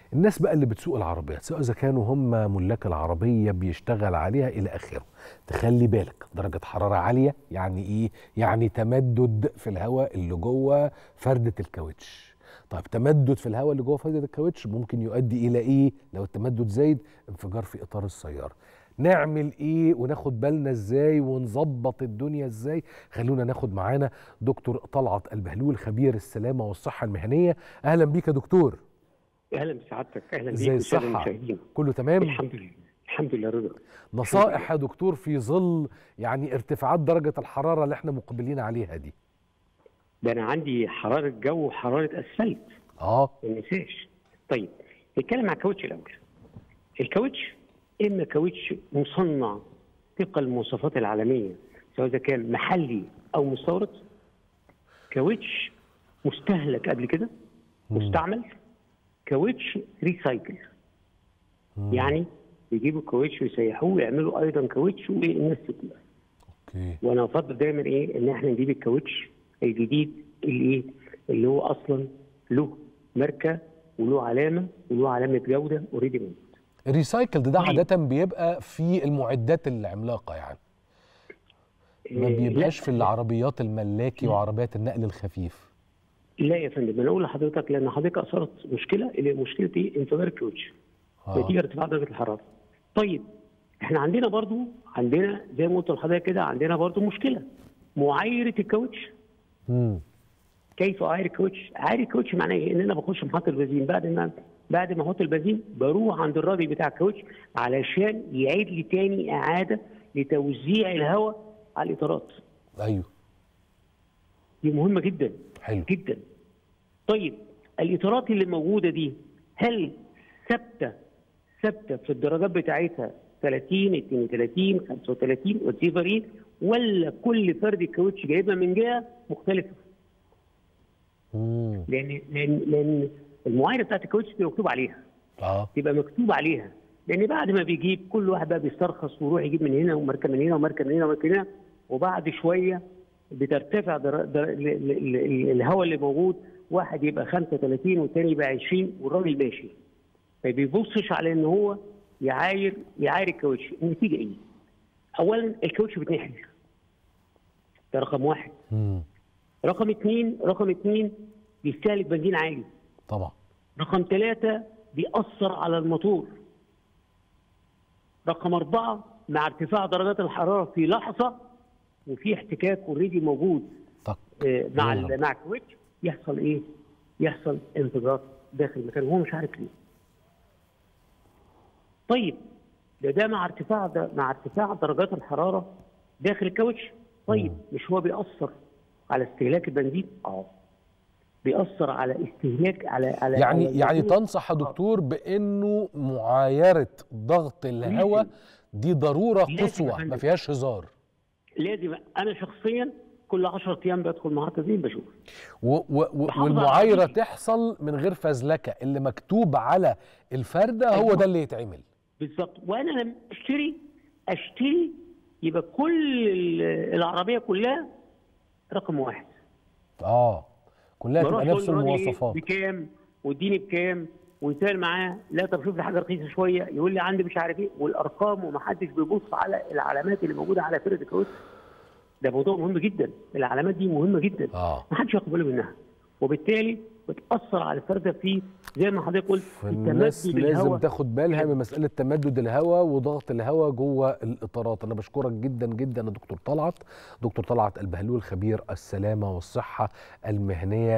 الناس بقى اللي بتسوق العربيات، سواء اذا كانوا هم ملاك العربيه بيشتغل عليها الى اخره، تخلي بالك درجه حراره عاليه يعني ايه؟ يعني تمدد في الهواء اللي جوه فرده الكاوتش. طيب تمدد في الهواء اللي جوه فرده الكاوتش ممكن يؤدي الى ايه؟ لو التمدد زايد، انفجار في اطار السياره. نعمل ايه وناخد بالنا ازاي ونظبط الدنيا ازاي؟ خلونا ناخد معانا دكتور طلعت البهلول، خبير السلامه والصحه المهنيه. اهلا بيك يا دكتور. اهلا بسعادتك، اهلا ازاي بيك وساده الصحة؟ المشاهدين. كله تمام؟ الحمد لله، الحمد لله رضا. نصائح يا دكتور في ظل يعني ارتفاعات درجة الحرارة اللي احنا مقبلين عليها دي. ده انا عندي حراره جو وحراره اسفلت. ما ننساش. طيب نتكلم عن الكاوتش الاول. الكاوتش اما كاوتش مصنع طبق المواصفات العالميه، سواء اذا كان محلي او مستورد. كاوتش مستهلك قبل كده، مستعمل. كاوتش ريسايكل. يعني يجيبوا الكاوتش ويسيحوه ويعملوا ايضا كاوتش والناس تطلع. اوكي. وانا افضل دايما ان احنا نجيب الكاوتش الجديد اللي هو اصلا له ماركه وله علامه جوده اوريدي موجود. الريسايكل ده عادة بيبقى في المعدات العملاقة يعني. ما بيبقاش في العربيات الملاكي وعربيات النقل الخفيف. لا يا فندم، انا اقول لحضرتك لان حضرتك اثرت مشكله اللي مشكله انفجار الكاوتش نتيجه ارتفاع درجه الحراره. طيب احنا عندنا زي ما قلت لحضرتك كده، عندنا برضو مشكله معايره الكاوتش. كيف اعاير الكاوتش؟ اعاير الكاوتش معناه ايه؟ ان انا بخش محطه البنزين، بعد ما احط البنزين بروح عند الراجل بتاع الكاوتش علشان يعيد لي تاني اعاده لتوزيع الهواء على الاطارات. ايوه. دي مهمه جدا. حلو جدا. طيب الاطارات اللي موجوده دي هل ثابته في الدرجات بتاعتها 30 32 35 وتيفر ايه، ولا كل فرد كاوتش جايبها من جهه مختلفه؟ لان المعايره بتاعت الكاوتش تبقى مكتوب عليها. تبقى مكتوب عليها، لان بعد ما بيجيب كل واحد بقى بيسترخص ويروح يجيب من هنا ومركب من هنا ومركب من هنا ومركب من هنا، وبعد شويه بترتفع الهواء اللي موجود، واحد يبقى 35 والثاني يبقى 20 والراجل ماشي. ما بيبصش على ان هو يعاير الكاوتش. النتيجه ايه؟ اولا الكاوتش بيتنحل، ده رقم واحد. رقم اثنين بيستهلك بنزين عالي طبعا. رقم 3 بيأثر على الموتور. رقم 4 مع ارتفاع درجات الحراره في لحظه وفي احتكاك اوريدي موجود مع الكاوتش، يحصل ايه؟ يحصل انفجار داخل المكان وهو مش عارف ليه. طيب ده مع ارتفاع درجات الحراره داخل الكاوتش. طيب مش هو بيأثر على استهلاك البنزين؟ بيأثر على استهلاك يعني تنصح يا دكتور بانه معايره ضغط الهواء دي ضروره قصوى ما فيهاش هزار. لازم. انا شخصيا كل 10 ايام بدخل محطه زين بشوف. والمعايره تحصل من غير فزلكه، اللي مكتوب على الفرده هو ده اللي يتعمل بالظبط. وانا لما اشتري يبقى كل العربيه كلها رقم واحد. كلها تبقى نفس المواصفات. بكام واديني بكام ويسال معاه، لا طب شوف لي حاجه رخيصه شويه، يقول لي عندي مش عارف ايه، والارقام، ومحدش بيبص على العلامات اللي موجوده على فرد الكاوتش. ده موضوع مهم جدا، العلامات دي مهمه جدا. محدش ياخد باله منها، وبالتالي بتاثر على الفرده في زي ما حضرتك قلت الناس لازم تاخد بالها من مساله تمدد الهواء وضغط الهواء جوه الاطارات. انا بشكرك جدا جدا يا دكتور طلعت البهلول، خبير السلامه والصحه المهنيه.